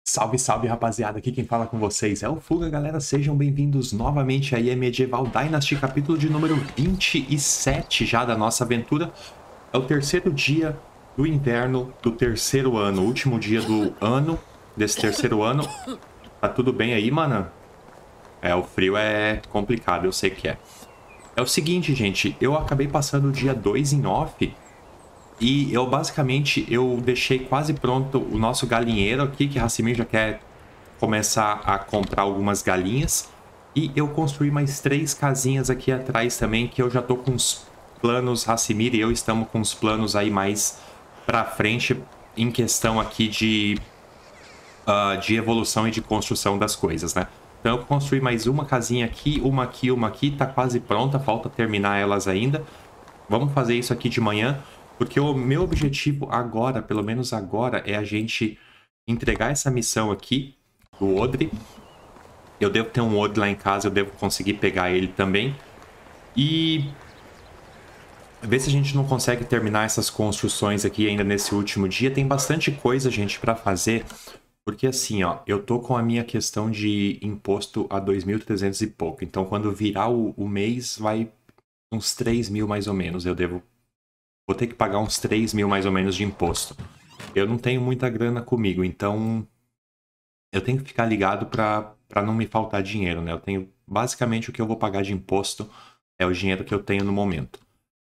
Salve, salve, rapaziada, aqui quem fala com vocês é o Fuga, galera, sejam bem-vindos novamente aí a Medieval Dynasty, capítulo de número 27 já da nossa aventura. É o terceiro dia do inverno do terceiro ano, o último dia do ano, desse terceiro ano. Tá tudo bem aí, mano? O frio é complicado, eu sei que é. É o seguinte, gente, eu acabei passando o dia 2 em off. E eu basicamente deixei quase pronto o nosso galinheiro aqui, que Hassimir já quer começar a comprar algumas galinhas. E eu construí mais 3 casinhas aqui atrás também, que eu já tô com os planos, Hassimir e eu estamos com os planos aí mais pra frente em questão aqui de evolução e de construção das coisas, né? Então eu construí mais uma casinha aqui, uma aqui, tá quase pronta, falta terminar elas ainda. Vamos fazer isso aqui de manhã. Porque o meu objetivo agora, pelo menos agora, é a gente entregar essa missão aqui do Odre. Eu devo ter um Odre lá em casa, eu devo conseguir pegar ele também. E ver se a gente não consegue terminar essas construções aqui ainda nesse último dia. Tem bastante coisa, gente, para fazer. Porque assim, ó, eu tô com a minha questão de imposto a 2.300 e pouco. Então, quando virar o mês, vai uns 3.000 mais ou menos. Vou ter que pagar uns 3.000 mais ou menos de imposto. Eu não tenho muita grana comigo, então eu tenho que ficar ligado para não me faltar dinheiro, né? Eu tenho basicamente o que eu vou pagar de imposto é o dinheiro que eu tenho no momento.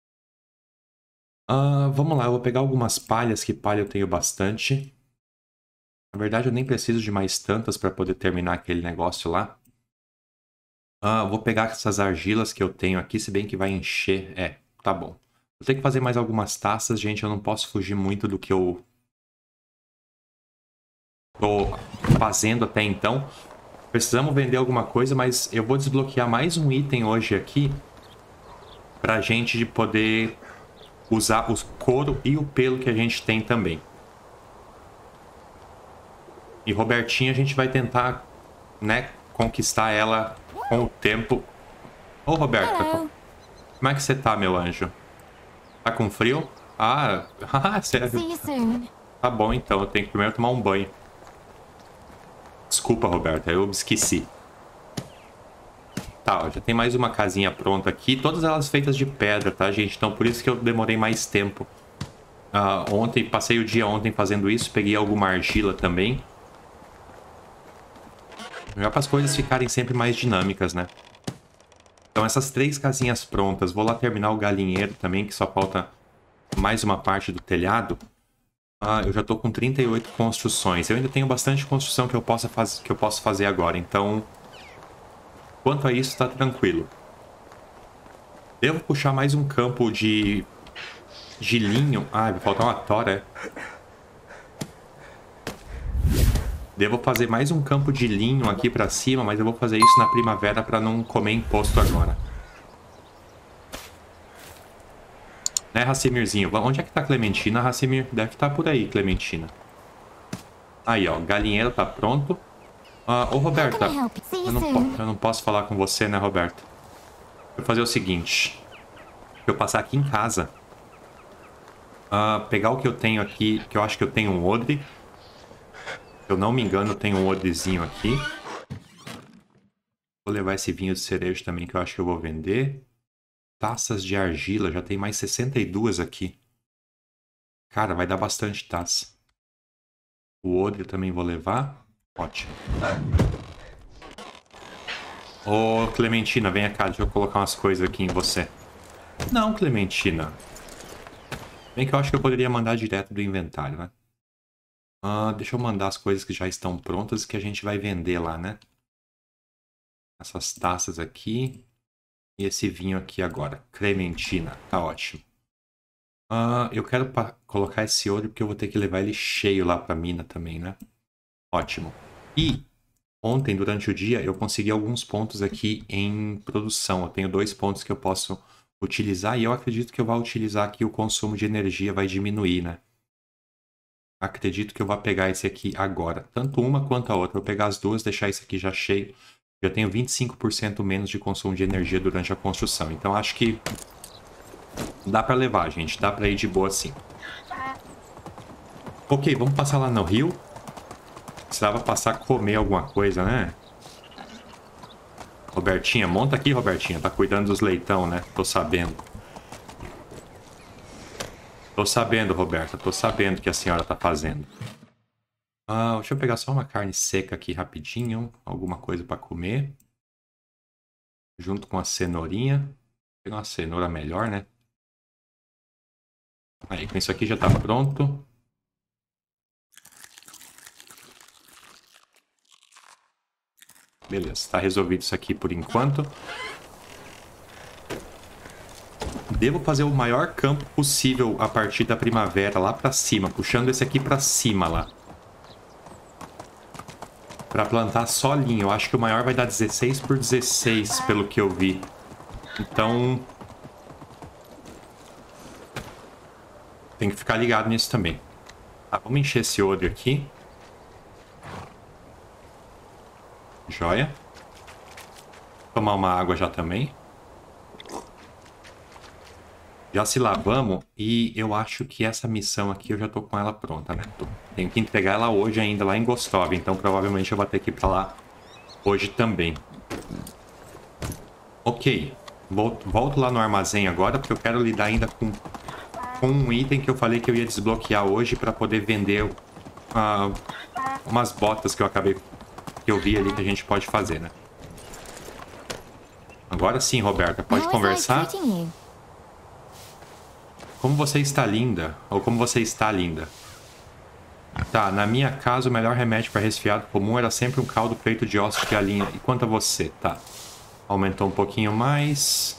Vamos lá, eu vou pegar algumas palhas, que palha eu tenho bastante. Na verdade, eu nem preciso de mais tantas para poder terminar aquele negócio lá. Vou pegar essas argilas que eu tenho aqui, se bem que vai encher. Tá bom. Vou ter que fazer mais algumas taças, gente. Eu não posso fugir muito do que eu tô fazendo até então. Precisamos vender alguma coisa, mas eu vou desbloquear mais um item hoje aqui pra gente poder usar o couro e o pelo que a gente tem também. E Robertinha a gente vai tentar, né, conquistar ela com o tempo. Ô, Roberta, como é que você tá, meu anjo? Tá com frio? Sério? Tá bom, então. Eu tenho que primeiro tomar um banho. Desculpa, Roberta. Eu esqueci. Tá, ó, já tem mais uma casinha pronta aqui. Todas elas feitas de pedra, tá, gente? Então, por isso que eu demorei mais tempo. Passei o dia ontem fazendo isso. Peguei alguma argila também. Já para as coisas ficarem sempre mais dinâmicas, né? Então, essas 3 casinhas prontas. Vou lá terminar o galinheiro também, que só falta mais uma parte do telhado. Eu já tô com 38 construções. Eu ainda tenho bastante construção que eu posso fazer agora. Então, quanto a isso, tá tranquilo. Devo puxar mais um campo de linho. Vai faltar uma tora. Devo fazer mais um campo de linho aqui pra cima, mas eu vou fazer isso na primavera pra não comer imposto agora. Né, Hassimirzinho? Onde é que tá a Clementina, Hassimir? Deve estar por aí, Clementina. Aí, ó. Galinheiro tá pronto. Ô, Roberta. Eu não posso falar com você, né, Roberta? Vou fazer o seguinte. Eu passar aqui em casa. Pegar o que eu tenho aqui, que eu acho que eu tenho um odre. Se eu não me engano, eu tenho um odrezinho aqui. Vou levar esse vinho de cereja também, que eu acho que eu vou vender. Taças de argila, já tem mais 62 aqui. Cara, vai dar bastante taça. O odre também vou levar. Ótimo. Ô, Clementina, vem cá, deixa eu colocar umas coisas aqui em você. Não, Clementina. Bem que eu acho que eu poderia mandar direto do inventário, né? Deixa eu mandar as coisas que já estão prontas que a gente vai vender lá, né? Essas taças aqui. E esse vinho aqui agora. Clementina. Tá ótimo. Eu quero colocar esse olho porque eu vou ter que levar ele cheio lá pra mina também, né? Ótimo. E ontem, durante o dia, eu consegui alguns pontos aqui em produção. Eu tenho 2 pontos que eu posso utilizar e eu acredito que eu vou utilizar aqui o consumo de energia vai diminuir, né? Acredito que eu vou pegar esse aqui agora. Tanto uma quanto a outra. Eu vou pegar as duas, deixar esse aqui já cheio. Eu tenho 25% menos de consumo de energia durante a construção. Então acho que dá pra levar, gente. Dá pra ir de boa sim. Ok, vamos passar lá no rio. Precisava passar a comer alguma coisa, né? Robertinha, monta aqui, Robertinha. Tá cuidando dos leitão, né? Tô sabendo. Tô sabendo, Roberta. Tô sabendo o que a senhora tá fazendo. Deixa eu pegar só uma carne seca aqui rapidinho. Alguma coisa pra comer. Junto com a cenourinha. Vou pegar uma cenoura melhor, né? Aí, com isso aqui já tá pronto. Beleza, tá resolvido isso aqui por enquanto. Devo fazer o maior campo possível a partir da primavera lá pra cima. Puxando esse aqui pra cima lá. Pra plantar solinho. Eu acho que o maior vai dar 16 por 16, pelo que eu vi. Então... tem que ficar ligado nisso também. Tá, vamos encher esse odre aqui. Joia. Tomar uma água já também. Já se lavamos e eu acho que essa missão aqui eu já tô com ela pronta, né? Tenho que entregar ela hoje ainda lá em Gostov, então provavelmente eu vou ter que ir pra lá hoje também. Ok, volto lá no armazém agora porque eu quero lidar ainda com um item que eu falei que eu ia desbloquear hoje pra poder vender umas botas que eu vi ali que a gente pode fazer, né? Agora sim, Roberta, pode conversar? Como você está linda, ou como você está linda. Tá, na minha casa o melhor remédio para resfriado comum era sempre um caldo feito de ossos de galinha. E quanto a você? Tá. Aumentou um pouquinho mais.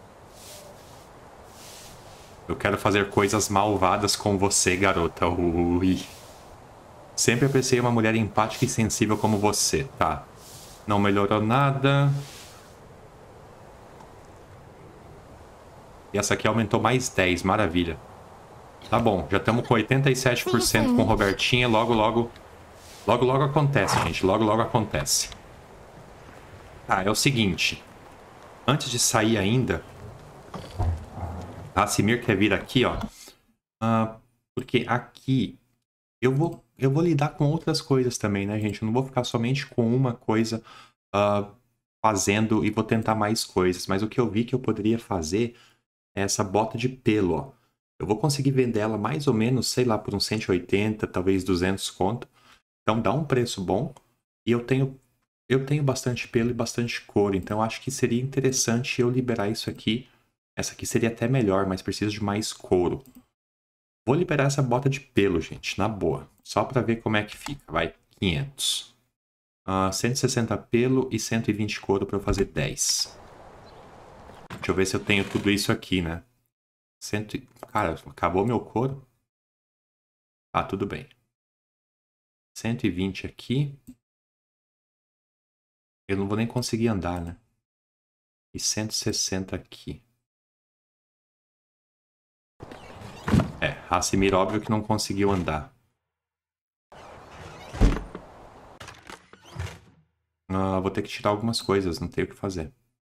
Eu quero fazer coisas malvadas com você, garota. Ui. Sempre apreciei uma mulher empática e sensível como você. Tá. Não melhorou nada. E essa aqui aumentou mais 10, maravilha. Tá bom, já estamos com 87% com Robertinha. Logo acontece, gente. Logo acontece. Tá, é o seguinte. Antes de sair ainda, a Simir quer vir aqui, ó. Porque aqui eu vou lidar com outras coisas também, né, gente? Eu não vou ficar somente com uma coisa fazendo e vou tentar mais coisas. Mas o que eu vi que eu poderia fazer é essa bota de pelo, ó. Eu vou conseguir vender ela mais ou menos, sei lá, por uns 180, talvez 200 conto. Então dá um preço bom. E eu tenho bastante pelo e bastante couro. Então acho que seria interessante eu liberar isso aqui. Essa aqui seria até melhor, mas preciso de mais couro. Vou liberar essa bota de pelo, gente, na boa. Só para ver como é que fica. Vai, 500. 160 pelo e 120 couro para eu fazer 10. Deixa eu ver se eu tenho tudo isso aqui, né? Cara, acabou meu couro? Ah, tudo bem. 120 aqui. Eu não vou nem conseguir andar, né? E 160 aqui. Hassimir, óbvio que não conseguiu andar. Vou ter que tirar algumas coisas, não tenho o que fazer.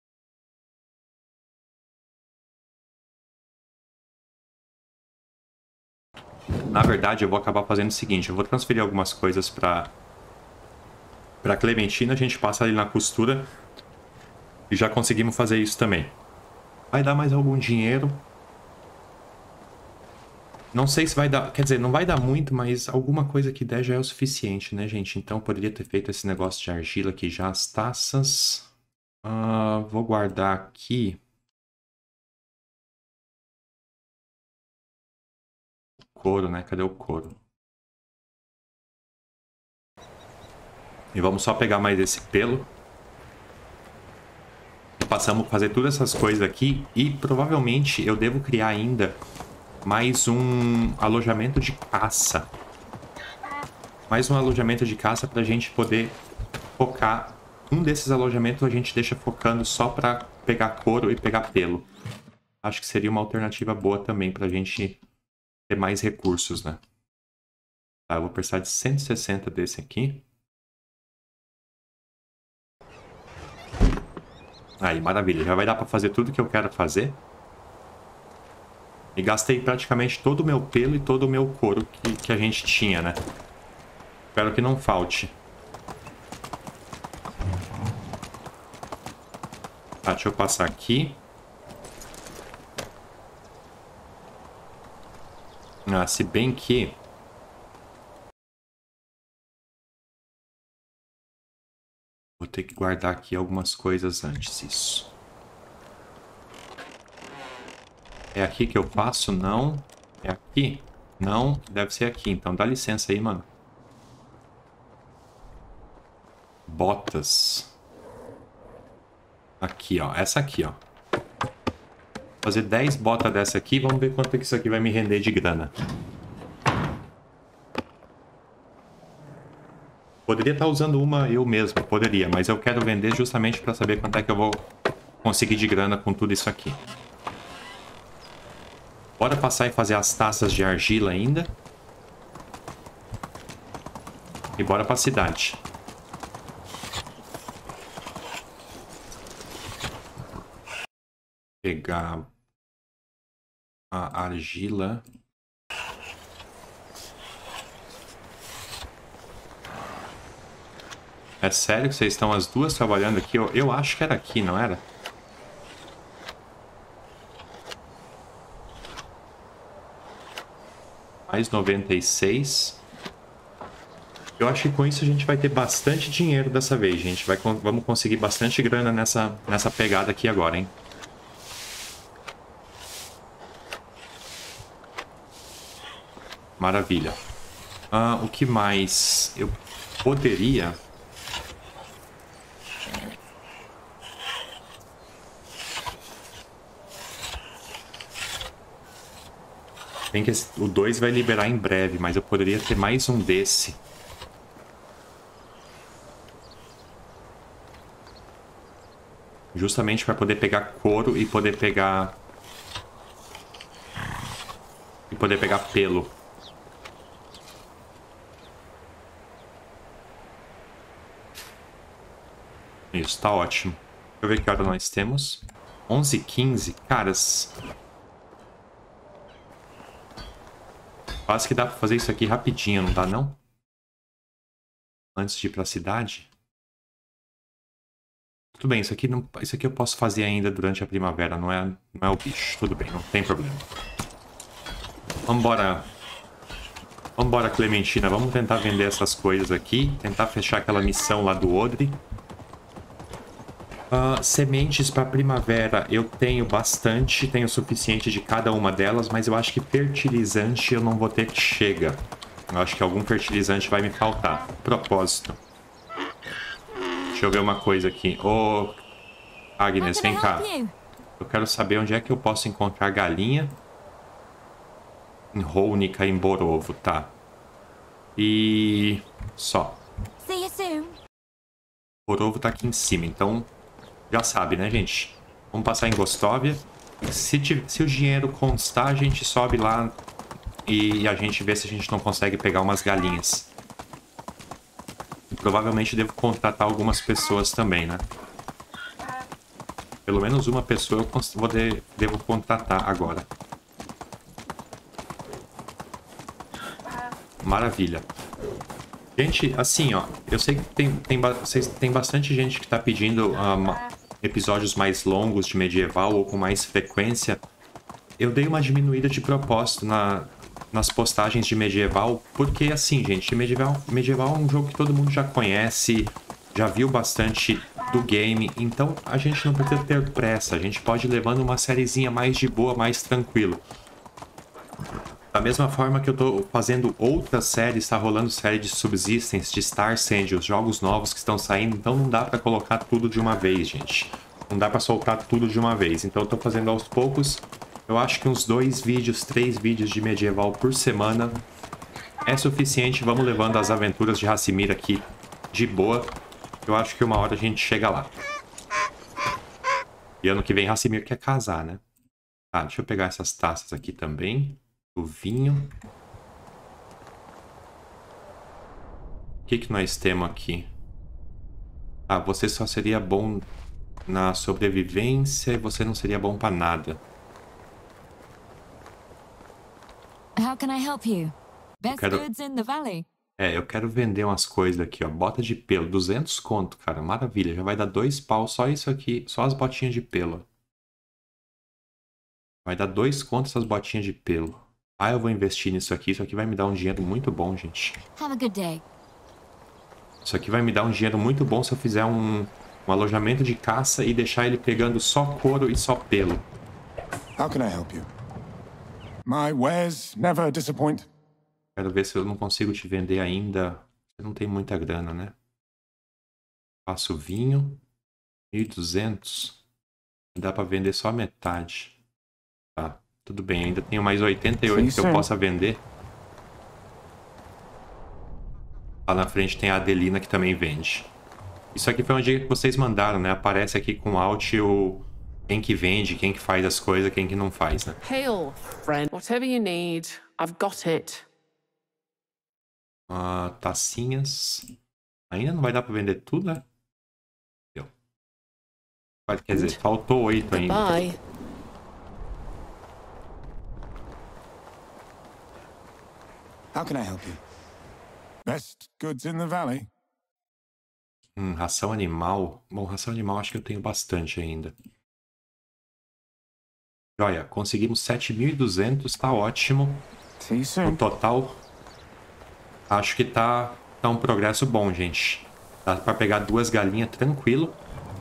Na verdade, eu vou acabar fazendo o seguinte. Eu vou transferir algumas coisas pra Clementina. A gente passa ali na costura. E já conseguimos fazer isso também. Vai dar mais algum dinheiro. Não sei se vai dar... Quer dizer, não vai dar muito, mas alguma coisa que der já é o suficiente, né, gente? Então, eu poderia ter feito esse negócio de argila aqui já. As taças. Vou guardar aqui. Couro, né? Cadê o couro? E vamos só pegar mais esse pelo. Passamos a fazer todas essas coisas aqui. E provavelmente eu devo criar ainda mais um alojamento de caça. Mais um alojamento de caça pra gente poder focar. Um desses alojamentos a gente deixa focando só pra pegar couro e pegar pelo. Acho que seria uma alternativa boa também pra gente ter mais recursos, né? Tá, eu vou precisar de 160 desse aqui. Aí, maravilha. Já vai dar pra fazer tudo que eu quero fazer. E gastei praticamente todo o meu pelo e todo o meu couro que a gente tinha, né? Espero que não falte. Tá, deixa eu passar aqui. Ah, se bem que... Vou ter que guardar aqui algumas coisas antes, isso. É aqui que eu faço? Não. É aqui? Não. Deve ser aqui, então dá licença aí, mano. Botas. Aqui, ó. Essa aqui, ó. Fazer 10 botas dessa aqui. Vamos ver quanto que isso aqui vai me render de grana. Poderia estar usando uma eu mesmo. Poderia. Mas eu quero vender justamente para saber quanto é que eu vou conseguir de grana com tudo isso aqui. Bora passar e fazer as taças de argila ainda. E bora pra cidade. Pegar a argila. É sério que vocês estão as duas trabalhando aqui? Eu acho que era aqui, não era? Mais 96. Eu acho que com isso a gente vai ter bastante dinheiro dessa vez, gente. Vamos conseguir bastante grana nessa pegada aqui agora, hein? Maravilha. O que mais? Eu poderia... Bem que o 2 vai liberar em breve, mas eu poderia ter mais um desse. Justamente para poder pegar couro e poder pegar... pelo. Isso, tá ótimo. Deixa eu ver que hora nós temos. 11h15. Caras... Quase que dá pra fazer isso aqui rapidinho, não dá não? Antes de ir pra cidade. Tudo bem, isso aqui eu posso fazer ainda durante a primavera, não é o bicho. Tudo bem, não tem problema. Vambora. Vambora, Clementina. Vamos tentar vender essas coisas aqui. Tentar fechar aquela missão lá do Odre. Sementes para primavera eu tenho bastante, tenho o suficiente de cada uma delas, mas eu acho que fertilizante eu não vou ter que chega. Eu acho que algum fertilizante vai me faltar. Propósito. Deixa eu ver uma coisa aqui. Ô, Agnes, vem cá. Eu quero saber onde é que eu posso encontrar galinha. Em Rounica, em Borovo, tá. E... só. Borovo tá aqui em cima, então... Já sabe, né, gente? Vamos passar em Gostóvia. Se o dinheiro constar, a gente sobe lá e a gente vê se a gente não consegue pegar umas galinhas. E provavelmente devo contratar algumas pessoas também, né? Pelo menos uma pessoa eu devo contratar agora. Maravilha. Gente, assim, ó, eu sei que tem bastante gente que tá pedindo episódios mais longos de medieval ou com mais frequência. Eu dei uma diminuída de propósito nas postagens de medieval, porque assim, gente, medieval é um jogo que todo mundo já conhece, já viu bastante do game, então a gente não precisa ter pressa, a gente pode ir levando uma sériezinha mais de boa, mais tranquilo. Da mesma forma que eu tô fazendo outras séries, tá rolando série de Subsistence, de Star Sands, os jogos novos que estão saindo, então não dá pra colocar tudo de uma vez, gente. Não dá pra soltar tudo de uma vez, então eu tô fazendo aos poucos. Eu acho que uns 2 vídeos, 3 vídeos de medieval por semana é suficiente. Vamos levando as aventuras de Hassimir aqui de boa. Eu acho que uma hora a gente chega lá. E ano que vem Hassimir quer casar, né? Tá, deixa eu pegar essas taças aqui também. O vinho. O que nós temos aqui? Ah, você só seria bom na sobrevivência e você não seria bom pra nada. How can I help you? Best goods in the valley. É, eu quero vender umas coisas aqui, ó. Bota de pelo, 200 conto, cara. Maravilha, já vai dar 2 pau só isso aqui, só as botinhas de pelo. Vai dar 2 conto essas botinhas de pelo. Ah, eu vou investir nisso aqui. Isso aqui vai me dar um dinheiro muito bom, gente. Have a good day. Isso aqui vai me dar um dinheiro muito bom se eu fizer um alojamento de caça e deixar ele pegando só couro e só pelo. How can I help you? My wares never disappoint. Quero ver se eu não consigo te vender ainda. Você não tem muita grana, né? Faço vinho. 1.200. Dá pra vender só a metade. Tá, tudo bem. Ainda tenho mais 88 que eu possa vender. Lá na frente tem a Adelina que também vende. Isso aqui foi uma dica que vocês mandaram, né? Aparece aqui com Alt o quem que vende, quem que faz as coisas, quem que não faz, né? Hail, friend. Whatever you need, I've got it. Tacinhas. Ainda não vai dar pra vender tudo, né? Deu. Quer dizer, faltou 8 ainda. Bye. How can I help you? Best goods in the valley. Ração animal. Bom, ração animal acho que eu tenho bastante ainda. Olha, conseguimos 7.200, tá ótimo. No total, acho que tá um progresso bom, gente. Dá pra pegar 2 galinhas tranquilo.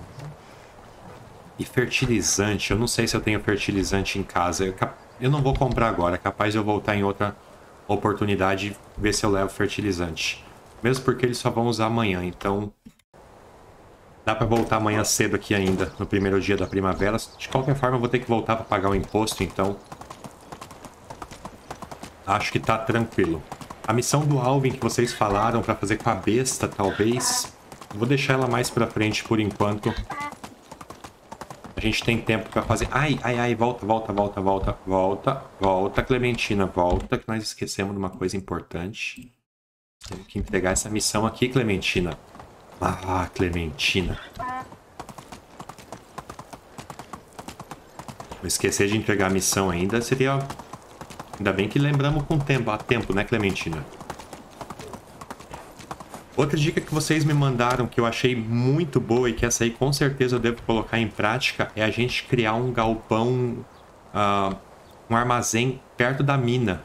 E fertilizante, eu não sei se eu tenho fertilizante em casa. Eu não vou comprar agora, é capaz de eu voltar em outra oportunidade e ver se eu levo fertilizante. Mesmo porque eles só vão usar amanhã, então dá pra voltar amanhã cedo aqui ainda, no primeiro dia da primavera. De qualquer forma, eu vou ter que voltar pra pagar o imposto, então acho que tá tranquilo. A missão do Alvin que vocês falaram pra fazer com a besta, talvez, vou deixar ela mais pra frente por enquanto. A gente tem tempo pra fazer... Ai, volta, Clementina, volta, que nós esquecemos de uma coisa importante. Temos que entregar essa missão aqui, Clementina. Ah, Clementina. Vou esquecer de entregar a missão ainda, seria... Ainda bem que lembramos com tempo, a tempo, né, Clementina? Outra dica que vocês me mandaram que eu achei muito boa e que essa aí com certeza eu devo colocar em prática é a gente criar um galpão, um armazém perto da mina.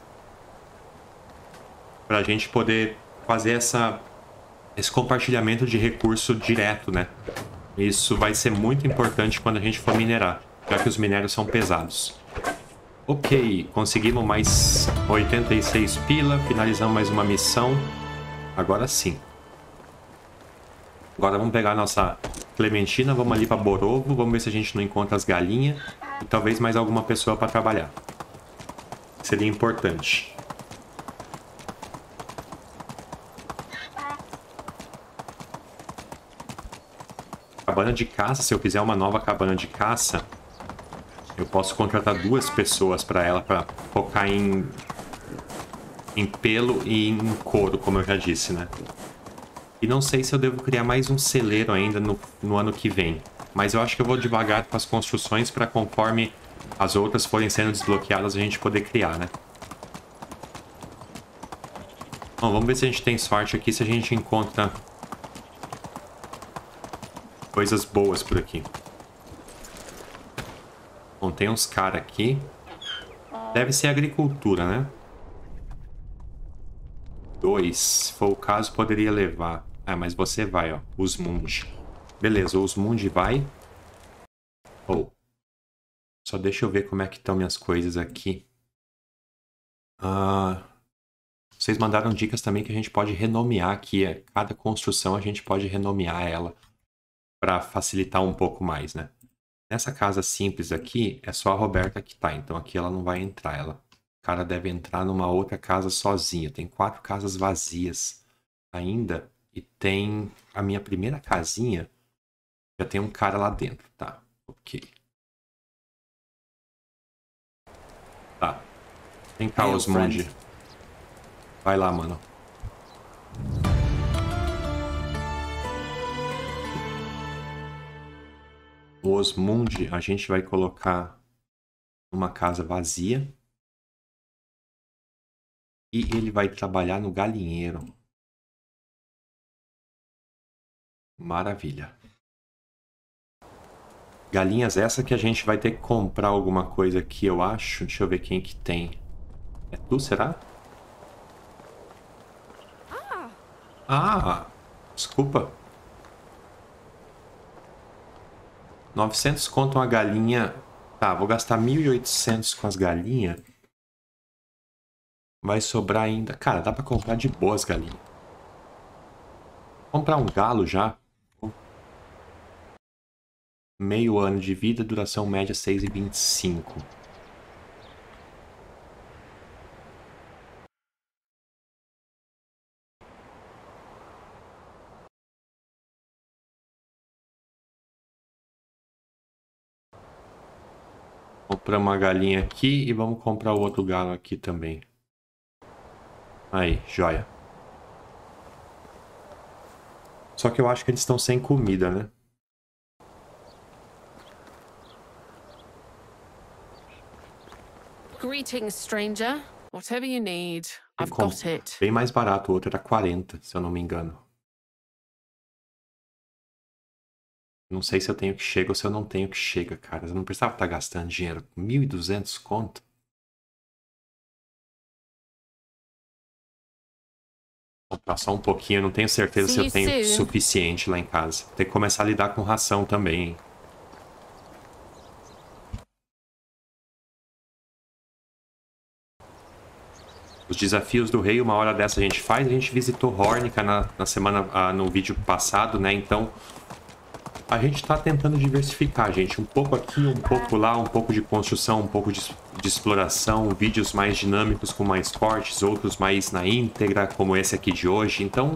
Pra gente poder fazer esse compartilhamento de recurso direto, né? Isso vai ser muito importante quando a gente for minerar, já que os minérios são pesados. Ok, conseguimos mais 86 pila, finalizamos mais uma missão. Agora sim. Agora vamos pegar a nossa Clementina, vamos ali para Borovo, vamos ver se a gente não encontra as galinhas e talvez mais alguma pessoa para trabalhar. Seria importante. Cabana de caça, se eu fizer uma nova cabana de caça, eu posso contratar 2 pessoas para ela, para focar em pelo e em couro, como eu já disse, né? E não sei se eu devo criar mais um celeiro ainda no ano que vem. Mas eu acho que eu vou devagar com as construções para conforme as outras forem sendo desbloqueadas a gente poder criar, né? Bom, vamos ver se a gente tem sorte aqui, se a gente encontra coisas boas por aqui. Bom, tem uns caras aqui. Deve ser agricultura, né? 2, se for o caso, poderia levar. Ah, mas você vai, ó. Osmund. Beleza, o Osmund vai. Oh. Só deixa eu ver como é que estão minhas coisas aqui. Vocês mandaram dicas também que a gente pode renomear aqui. Cada construção a gente pode renomear ela para facilitar um pouco mais, né? Nessa casa simples aqui, é só a Roberta que tá. Então aqui ela não vai entrar. O cara deve entrar numa outra casa sozinha. Tem 4 casas vazias ainda. E tem a minha primeira casinha. Já tem um cara lá dentro, tá? Ok. Tá. Vem cá, Osmund. Vai lá, mano. O Osmund a gente vai colocar numa casa vazia. E ele vai trabalhar no galinheiro. Maravilha. Galinhas essa que a gente vai ter que comprar alguma coisa aqui, eu acho. Deixa eu ver quem que tem. É tu, será? Ah, desculpa. 900 conto uma galinha. Tá, vou gastar 1.800 com as galinhas. Vai sobrar ainda. Cara, dá pra comprar de boas galinhas. Comprar um galo já. Meio ano de vida, duração média 6,25. Compramos uma galinha aqui e vamos comprar o outro galo aqui também. Aí, joia. Só que eu acho que eles estão sem comida, né? Greetings, stranger. Whatever you need, I've got it. Bem mais barato, o outro era 40, se eu não me engano. Não sei se eu tenho que chega ou se eu não tenho que chega, cara. Eu não precisava estar gastando dinheiro. 1.200 conto? Vou comprar só um pouquinho. Eu não tenho certeza se eu tenho suficiente lá em casa. Tem que começar a lidar com ração também, hein? Os desafios do rei, uma hora dessa a gente faz. A gente visitou Hornica na semana, no vídeo passado, né? Então, a gente tá tentando diversificar, gente. Um pouco aqui, um pouco lá, um pouco de construção, um pouco de exploração, vídeos mais dinâmicos com mais cortes, outros mais na íntegra, como esse aqui de hoje. Então,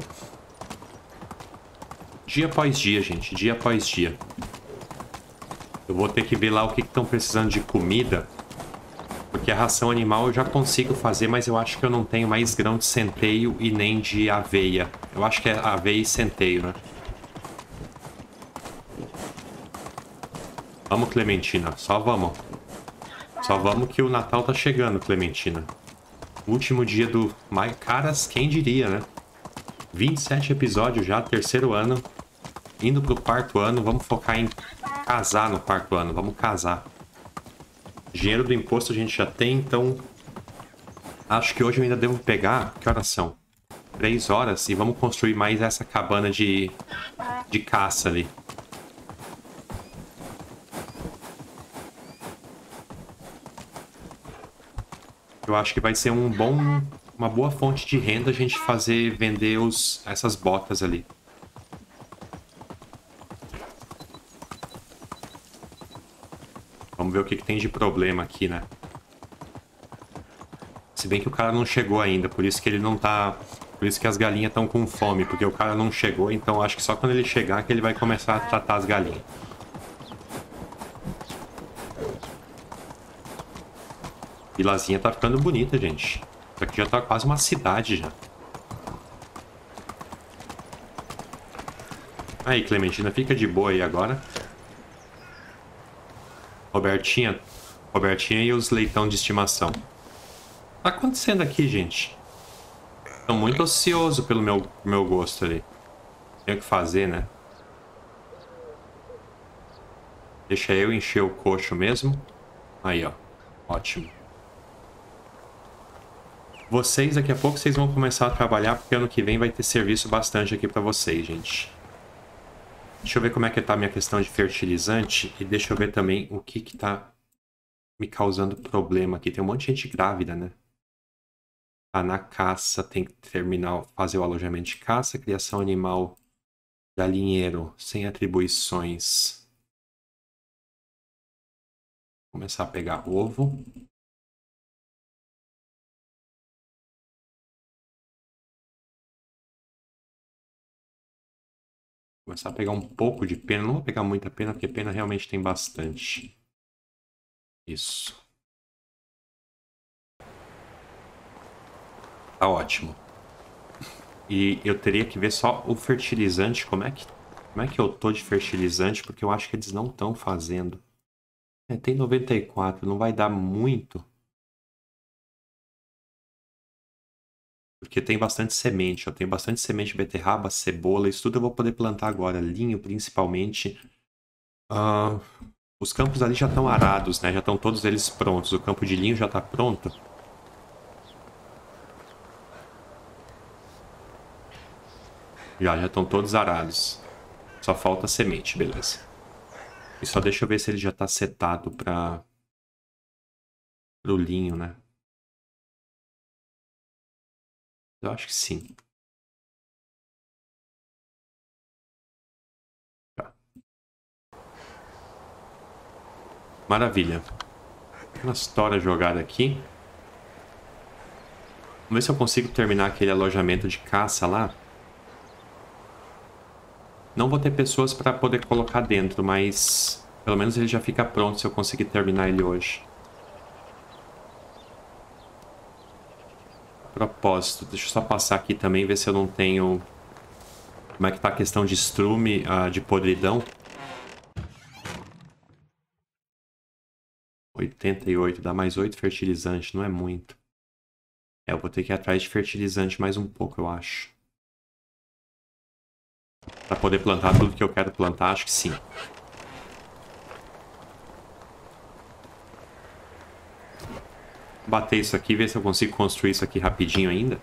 dia após dia, gente. Dia após dia. Eu vou ter que ver lá o que estão precisando de comida. Porque a ração animal eu já consigo fazer, mas eu acho que eu não tenho mais grão de centeio e nem de aveia. Eu acho que é aveia e centeio, né? Vamos, Clementina. Só vamos. Só vamos que o Natal tá chegando, Clementina. Último dia do maio. Caras, quem diria, né? 27 episódios já, terceiro ano. Indo pro quarto ano. Vamos focar em casar no quarto ano. Vamos casar. Dinheiro do imposto a gente já tem, então... Acho que hoje eu ainda devo pegar... Que horas são? 3 horas. E vamos construir mais essa cabana de caça ali. Eu acho que vai ser uma boa fonte de renda a gente vender essas botas ali. Vamos ver o que tem de problema aqui, né? Se bem que o cara não chegou ainda, por isso que ele não tá... Por isso que as galinhas estão com fome, porque o cara não chegou, então acho que só quando ele chegar que ele vai começar a tratar as galinhas. Vilazinha tá ficando bonita, gente. Isso aqui já tá quase uma cidade já. Aí, Clementina, fica de boa aí agora. Robertinha e os leitão de estimação. Tá acontecendo aqui, gente? Tô muito ocioso pelo meu gosto ali. Tenho que fazer, né? Deixa eu encher o coxo mesmo. Aí, ó. Ótimo. Vocês, daqui a pouco, vocês vão começar a trabalhar, porque ano que vem vai ter serviço bastante aqui pra vocês, gente. Deixa eu ver como é que tá a minha questão de fertilizante. E deixa eu ver também o que tá me causando problema aqui. Tem um monte de gente grávida, né? Tá na caça, tem que terminar, fazer o alojamento de caça, criação animal, galinheiro, sem atribuições. Começar a pegar ovo. Começar a pegar um pouco de pena. Não vou pegar muita pena, porque pena realmente tem bastante. Isso. Tá ótimo. E eu teria que ver só o fertilizante. Como é que eu tô de fertilizante? Porque eu acho que eles não estão fazendo. Tem 94, não vai dar muito. Porque tem bastante semente, ó. Tem bastante semente de beterraba, cebola, isso tudo eu vou poder plantar agora. Linho, principalmente. Ah, os campos ali já estão arados, né? Já estão todos eles prontos. O campo de linho já está pronto. Já estão todos arados. Só falta semente, beleza. E só deixa eu ver se ele já está setado para o linho, né? Eu acho que sim. Tá. Maravilha. Uma história jogada aqui. Vamos ver se eu consigo terminar aquele alojamento de caça lá. Não vou ter pessoas para poder colocar dentro, mas pelo menos ele já fica pronto se eu conseguir terminar ele hoje. A propósito, deixa eu só passar aqui também, ver se eu não tenho... Como é que tá a questão de estrume, de podridão. 88, dá mais 8 fertilizante, não é muito. Eu vou ter que ir atrás de fertilizante mais um pouco, eu acho. Pra poder plantar tudo que eu quero plantar, acho que sim. Bater isso aqui, ver se eu consigo construir isso aqui rapidinho ainda.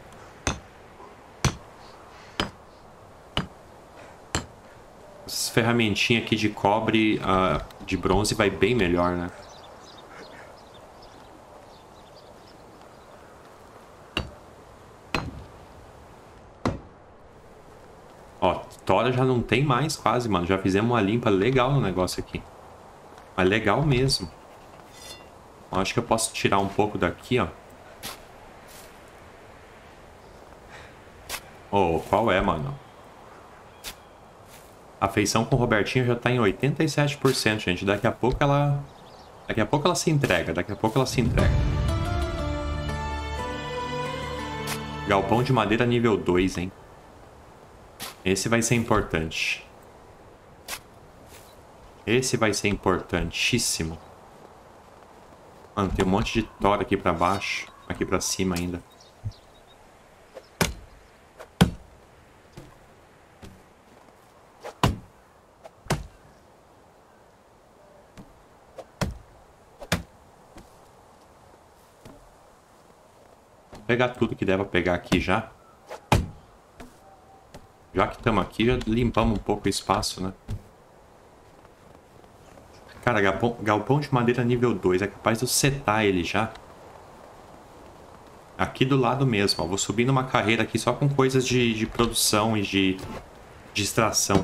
Essas ferramentinhas aqui de cobre, de bronze, vai bem melhor, né? Ó, tora já não tem mais quase, mano. Já fizemos uma limpa legal no negócio aqui. Mas legal mesmo. Acho que eu posso tirar um pouco daqui, ó. Oh, qual é, mano? A feição com o Robertinho já tá em 87%, gente. Daqui a pouco ela se entrega. Daqui a pouco ela se entrega. Galpão de madeira nível 2, hein? Esse vai ser importante. Esse vai ser importantíssimo. Mano, tem um monte de tora aqui pra baixo. Aqui pra cima ainda. Vou pegar tudo que deve pegar aqui já. Já que estamos aqui, já limpamos um pouco o espaço, né? Cara, galpão de madeira nível 2. É capaz de eu setar ele já. Aqui do lado mesmo, ó. Vou subir numa carreira aqui só com coisas de produção e de extração.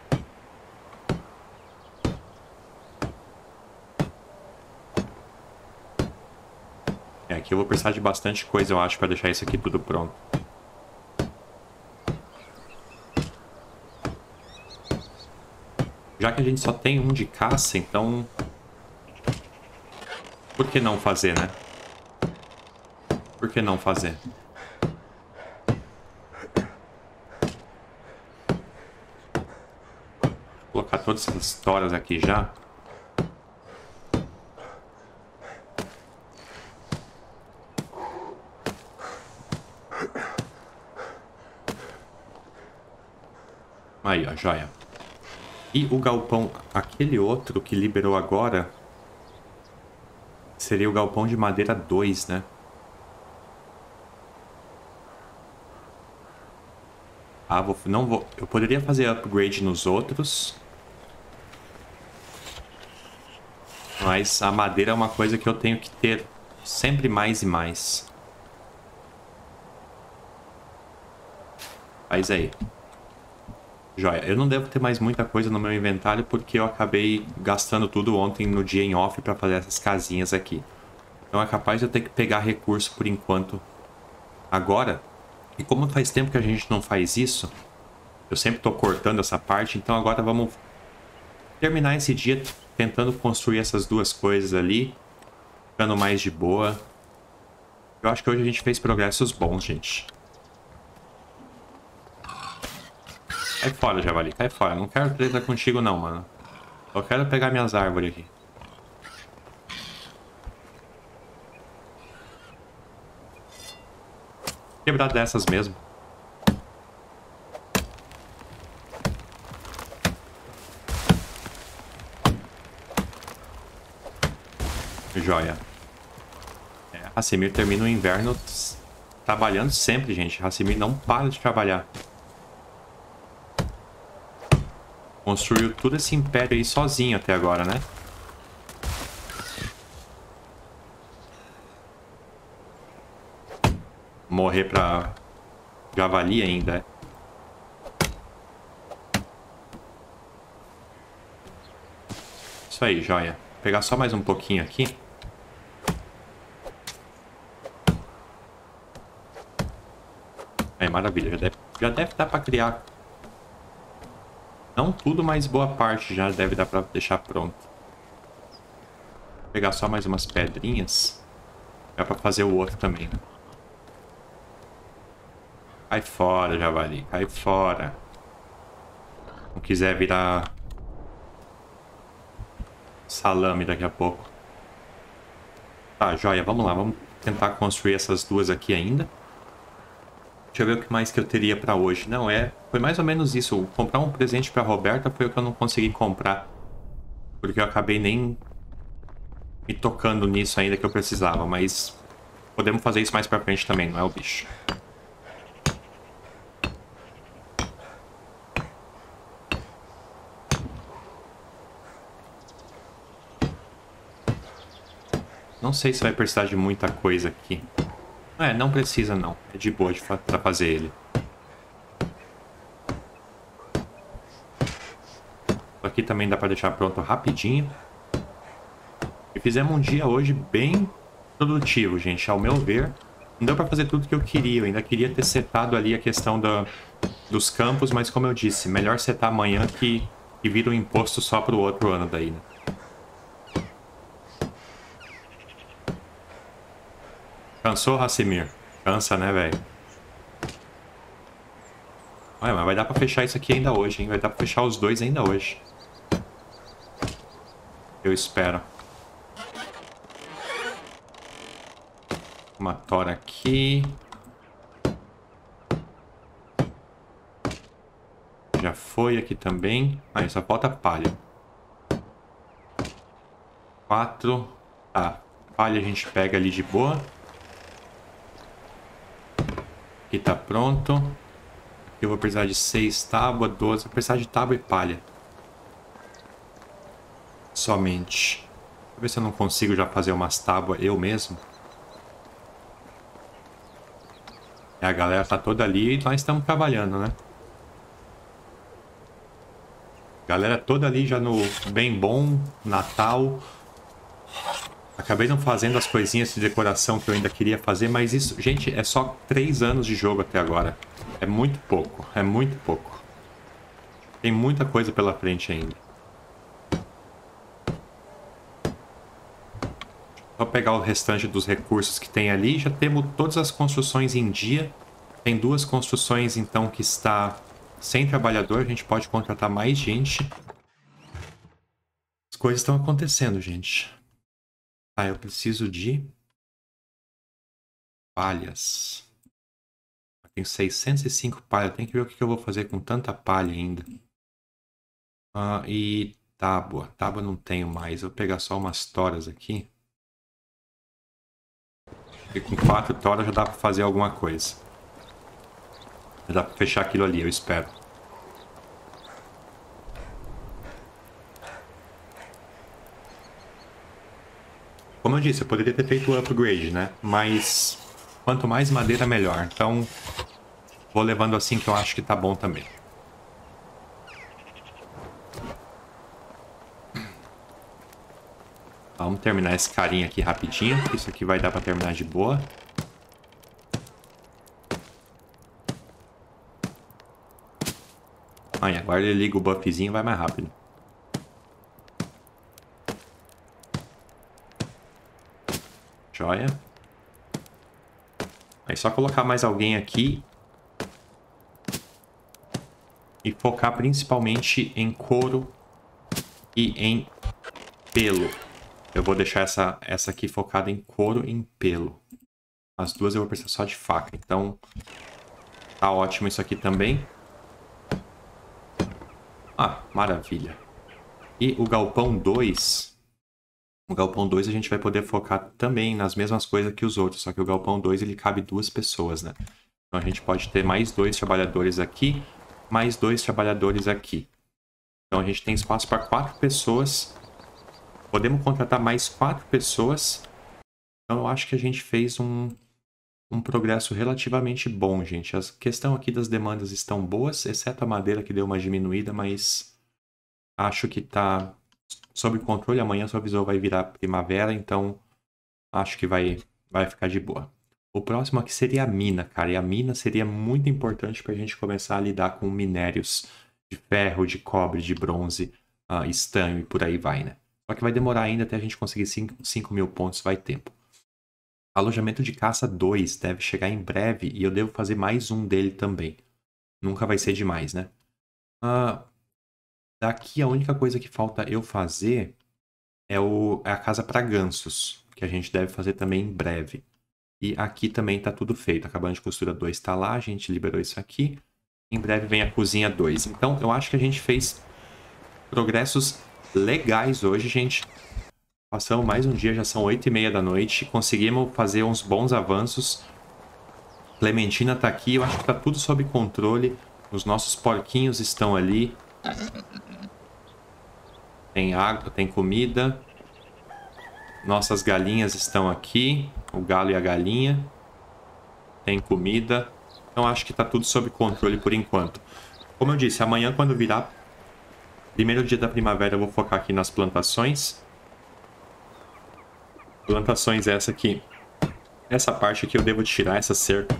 Aqui eu vou precisar de bastante coisa, eu acho, para deixar isso aqui tudo pronto. Já que a gente só tem um de caça, então... Por que não fazer, né? Por que não fazer? Vou colocar todas essas toras aqui já. Aí, ó, joia. E o galpão, aquele outro que liberou agora, seria o galpão de madeira 2, né? Ah, não vou... Eu poderia fazer upgrade nos outros. Mas a madeira é uma coisa que eu tenho que ter sempre mais e mais. Faz aí. Joia, eu não devo ter mais muita coisa no meu inventário porque eu acabei gastando tudo ontem no dia em off para fazer essas casinhas aqui. Então é capaz de eu ter que pegar recurso por enquanto agora. E como faz tempo que a gente não faz isso, eu sempre estou cortando essa parte, então agora vamos terminar esse dia tentando construir essas duas coisas ali, ficando mais de boa. Eu acho que hoje a gente fez progressos bons, gente. Cai fora, javali, cai fora. Não quero treta contigo não, mano. Só quero pegar minhas árvores aqui. Quebrar dessas mesmo. Joia. Hassimir termina o inverno trabalhando sempre, gente. Hassimir não para de trabalhar. Construiu todo esse império aí sozinho até agora, né? Morrer pra javali ainda, é. Isso aí, joia. Vou pegar só mais um pouquinho aqui. Aí, maravilha. Já deve dar pra criar. Não tudo, mas boa parte já deve dar pra deixar pronto. Vou pegar só mais umas pedrinhas. Dá pra fazer o outro também, né? Cai fora, javali. Cai fora. Não quiser virar salame daqui a pouco. Tá, joia. Vamos lá. Vamos tentar construir essas duas aqui ainda. Deixa eu ver o que mais que eu teria pra hoje. Não, foi mais ou menos isso. Comprar um presente pra Roberta foi o que eu não consegui comprar. Porque eu acabei nem me tocando nisso ainda que eu precisava. Mas podemos fazer isso mais pra frente também, não é o bicho. Não sei se vai precisar de muita coisa aqui. Não precisa não. É de boa pra fazer ele. Aqui também dá pra deixar pronto rapidinho. E fizemos um dia hoje bem produtivo, gente. Ao meu ver, não deu pra fazer tudo que eu queria. Eu ainda queria ter setado ali a questão dos campos, mas como eu disse, melhor setar amanhã que vira um imposto só pro outro ano daí, né? Cansou, Hassimir? Cansa, né, velho? Mas vai dar pra fechar isso aqui ainda hoje, hein? Vai dar pra fechar os dois ainda hoje. Eu espero. Uma tora aqui. Já foi aqui também. Aí só falta palha. 4. Tá. Palha a gente pega ali de boa. Aqui tá pronto. Aqui eu vou precisar de 6 tábuas, 12. Vou precisar de tábua e palha. Somente. Deixa eu ver se eu não consigo já fazer umas tábuas eu mesmo. A galera tá toda ali e nós estamos trabalhando, né? Galera toda ali já no bem bom, Natal. Acabei não fazendo as coisinhas de decoração que eu ainda queria fazer, mas isso, gente, é só 3 anos de jogo até agora. É muito pouco, é muito pouco. Tem muita coisa pela frente ainda. Vou pegar o restante dos recursos que tem ali. Já temos todas as construções em dia. Tem 2 construções, então, que está sem trabalhador. A gente pode contratar mais gente. As coisas estão acontecendo, gente. Ah, eu preciso de palhas. Eu tenho 605 palhas. Tem que ver o que eu vou fazer com tanta palha ainda. E tábua. Tábua não tenho mais. Vou pegar só umas toras aqui. E com 4 toras já dá pra fazer alguma coisa. Já dá pra fechar aquilo ali, eu espero. Como eu disse, eu poderia ter feito o upgrade, né? Mas quanto mais madeira, melhor. Então, vou levando assim que eu acho que tá bom também. Vamos terminar esse carinha aqui rapidinho. Isso aqui vai dar pra terminar de boa. Aí, agora ele liga o buffzinho e vai mais rápido. Joia. Aí só colocar mais alguém aqui. E focar principalmente em couro e em pelo. Eu vou deixar essa aqui focada em couro e em pelo. As duas eu vou precisar só de faca. Então, tá ótimo isso aqui também. Ah, maravilha. E o galpão 2... O galpão 2 a gente vai poder focar também nas mesmas coisas que os outros. Só que o galpão 2 ele cabe 2 pessoas, né? Então a gente pode ter mais 2 trabalhadores aqui, mais 2 trabalhadores aqui. Então a gente tem espaço para 4 pessoas. Podemos contratar mais 4 pessoas. Então eu acho que a gente fez um progresso relativamente bom, gente. A questão aqui das demandas estão boas, exceto a madeira que deu uma diminuída, mas acho que está sob controle. Amanhã sua visão vai virar primavera, então acho que vai ficar de boa. O próximo aqui seria a mina, cara. E a mina seria muito importante para a gente começar a lidar com minérios de ferro, de cobre, de bronze, estanho e por aí vai, né? Só que vai demorar ainda até a gente conseguir 5 mil pontos, vai tempo. Alojamento de caça 2 deve chegar em breve e eu devo fazer mais um dele também. Nunca vai ser demais, né? Daqui a única coisa que falta eu fazer é a casa para gansos, que a gente deve fazer também em breve. E aqui também está tudo feito. A cabana de costura 2 está lá, a gente liberou isso aqui. Em breve vem a cozinha 2. Então eu acho que a gente fez progressos legais hoje, gente. Passamos mais um dia, já são 8h30 da noite. Conseguimos fazer uns bons avanços. Clementina tá aqui, eu acho que tá tudo sob controle. Os nossos porquinhos estão ali. Tem água, tem comida. Nossas galinhas estão aqui. O galo e a galinha. Tem comida. Então acho que tá tudo sob controle por enquanto. Como eu disse, amanhã quando virar primeiro dia da primavera eu vou focar aqui nas plantações. Plantações essa aqui. Essa parte aqui eu devo tirar essa cerca.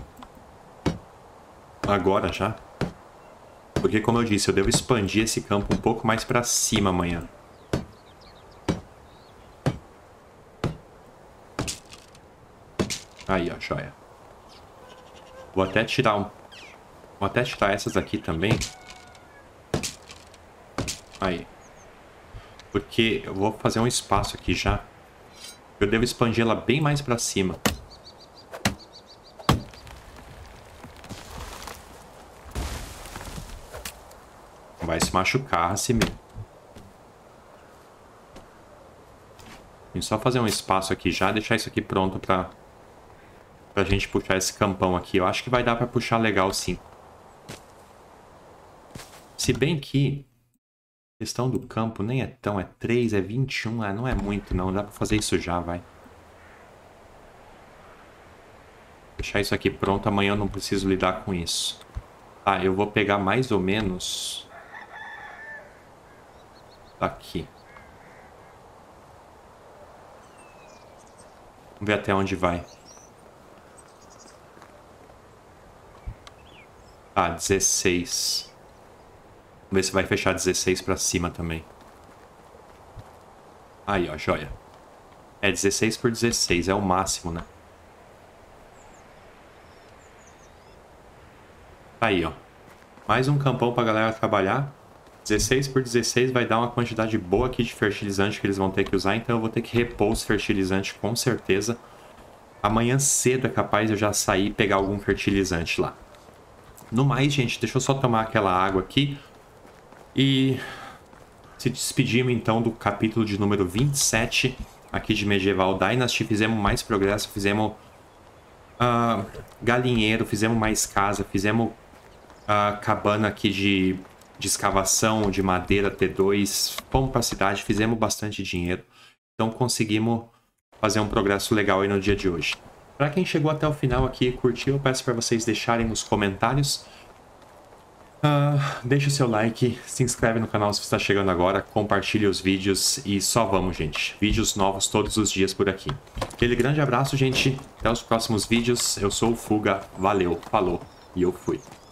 Agora já. Porque como eu disse, eu devo expandir esse campo um pouco mais para cima amanhã. Aí, ó, joia. Vou até tirar essas aqui também. Aí. Porque eu vou fazer um espaço aqui já. Eu devo expandir ela bem mais para cima. Vai se machucar assim mesmo. Tem só fazer um espaço aqui já, deixar isso aqui pronto pra gente puxar esse campão aqui. Eu acho que vai dar pra puxar legal sim. Se bem que a questão do campo nem é tão, é 3, é 21, não é muito não, dá pra fazer isso já, vai. Deixar isso aqui pronto, amanhã eu não preciso lidar com isso. Tá, eu vou pegar mais ou menos aqui. Vamos ver até onde vai. Ah, 16. Vamos ver se vai fechar 16 pra cima também. Aí, ó, joia. É 16 por 16, é o máximo, né? Aí, ó. Mais um campão pra galera trabalhar. 16 por 16 vai dar uma quantidade boa aqui de fertilizante que eles vão ter que usar. Então eu vou ter que repor os fertilizantes com certeza. Amanhã cedo é capaz de eu já sair e pegar algum fertilizante lá. No mais, gente, deixa eu só tomar aquela água aqui. E se despedimos então do capítulo de número 27 aqui de Medieval Dynasty. Fizemos mais progresso, fizemos galinheiro, fizemos mais casa, fizemos cabana aqui de escavação, de madeira T2. Fomos para a cidade, fizemos bastante dinheiro. Então conseguimos fazer um progresso legal aí no dia de hoje. Para quem chegou até o final aqui e curtiu, eu peço para vocês deixarem nos comentários. Deixa o seu like, se inscreve no canal se você está chegando agora, compartilhe os vídeos e só vamos, gente. Vídeos novos todos os dias por aqui. Aquele grande abraço, gente. Até os próximos vídeos. Eu sou o Fuga. Valeu, falou e eu fui.